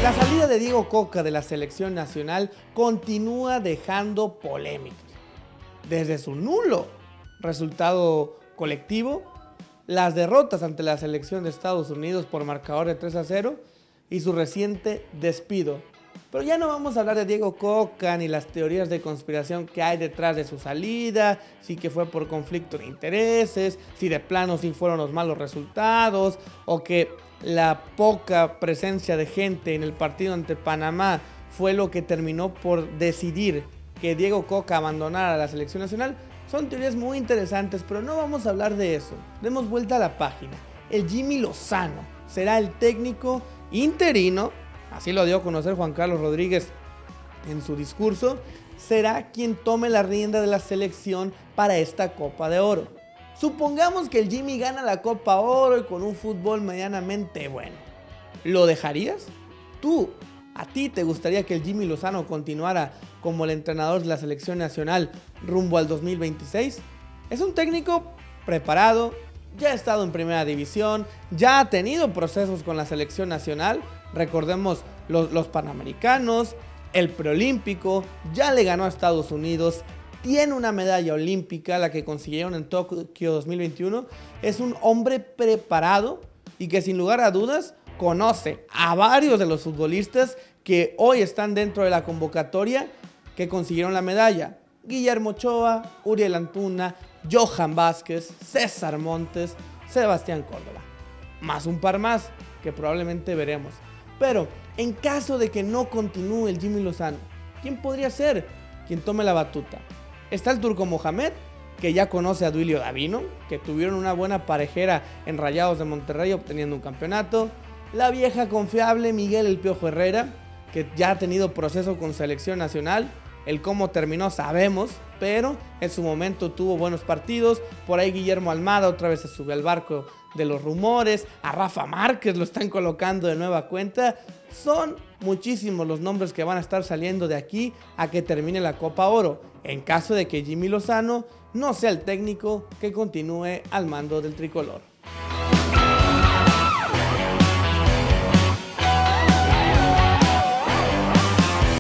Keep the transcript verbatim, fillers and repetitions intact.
La salida de Diego Cocca de la selección nacional continúa dejando polémicas. Desde su nulo resultado colectivo, las derrotas ante la selección de Estados Unidos por marcador de tres a cero y su reciente despido. Pero ya no vamos a hablar de Diego Cocca ni las teorías de conspiración que hay detrás de su salida, si que fue por conflicto de intereses, si de plano sí fueron los malos resultados o que la poca presencia de gente en el partido ante Panamá fue lo que terminó por decidir que Diego Cocca abandonara la selección nacional. Son teorías muy interesantes, pero no vamos a hablar de eso. Demos vuelta a la página. El Jimmy Lozano será el técnico interino, así lo dio a conocer Juan Carlos Rodríguez en su discurso, será quien tome la rienda de la selección para esta Copa de Oro. Supongamos que el Jimmy gana la Copa Oro y con un fútbol medianamente bueno. ¿Lo dejarías? ¿Tú, a ti te gustaría que el Jimmy Lozano continuara como el entrenador de la selección nacional rumbo al dos mil veintiséis? Es un técnico preparado, ya ha estado en primera división, ya ha tenido procesos con la selección nacional. Recordemos los, los Panamericanos, el Preolímpico, ya le ganó a Estados Unidos, tiene una medalla olímpica, la que consiguieron en Tokio dos mil veintiuno. Es un hombre preparado y que sin lugar a dudas conoce a varios de los futbolistas que hoy están dentro de la convocatoria que consiguieron la medalla. Guillermo Ochoa, Uriel Antuna, Johan Vázquez, César Montes, Sebastián Córdoba. Más un par más que probablemente veremos. Pero en caso de que no continúe el Jimmy Lozano, ¿quién podría ser quien tome la batuta? Está el Turco Mohamed, que ya conoce a Duilio Davino, que tuvieron una buena parejera en Rayados de Monterrey obteniendo un campeonato. La vieja confiable Miguel El Piojo Herrera, que ya ha tenido proceso con selección nacional. El cómo terminó sabemos, pero en su momento tuvo buenos partidos. Por ahí Guillermo Almada otra vez se sube al barco de los rumores. A Rafa Márquez lo están colocando de nueva cuenta. Son muchísimos los nombres que van a estar saliendo de aquí a que termine la Copa Oro, en caso de que Jimmy Lozano no sea el técnico que continúe al mando del tricolor.